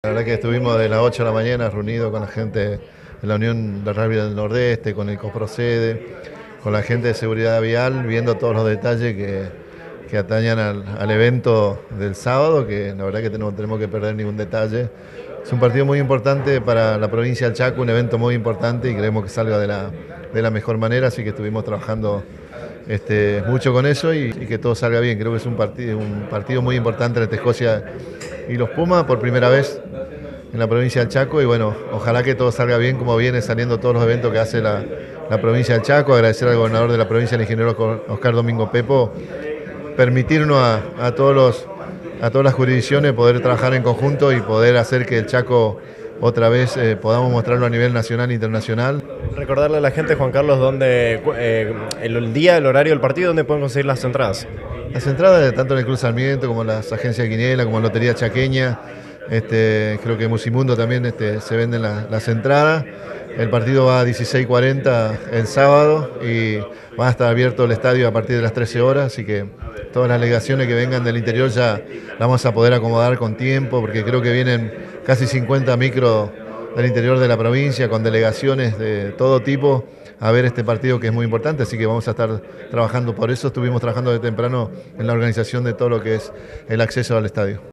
La verdad que estuvimos de las 8 de la mañana reunidos con la gente de la Unión de Rugby del Nordeste, con el Coprocede, con la gente de seguridad vial, viendo todos los detalles que atañan al evento del sábado, que la verdad que no tenemos que perder ningún detalle. Es un partido muy importante para la provincia del Chaco, un evento muy importante y queremos que salga de la mejor manera, así que estuvimos trabajando mucho con eso y que todo salga bien. Creo que es un partido muy importante entre Escocia y los Pumas por primera vez en la provincia del Chaco y bueno, ojalá que todo salga bien como viene saliendo todos los eventos que hace la provincia del Chaco. Agradecer al gobernador de la provincia, el ingeniero Oscar Domingo Pepo, permitirnos a todas las jurisdicciones poder trabajar en conjunto y poder hacer que el Chaco otra vez podamos mostrarlo a nivel nacional e internacional. Recordarle a la gente, Juan Carlos, dónde el día, el horario del partido, dónde pueden conseguir las entradas. Las entradas, tanto en el Club Sarmiento como en las agencias de Quiniela, como en Lotería Chaqueña, creo que en Musimundo también se venden las entradas. El partido va a 16:40 el sábado y va a estar abierto el estadio a partir de las 13 horas, así que todas las delegaciones que vengan del interior ya las vamos a poder acomodar con tiempo, porque creo que vienen casi 50 micros del interior de la provincia con delegaciones de todo tipo a ver este partido que es muy importante, así que vamos a estar trabajando por eso. Estuvimos trabajando de temprano en la organización de todo lo que es el acceso al estadio.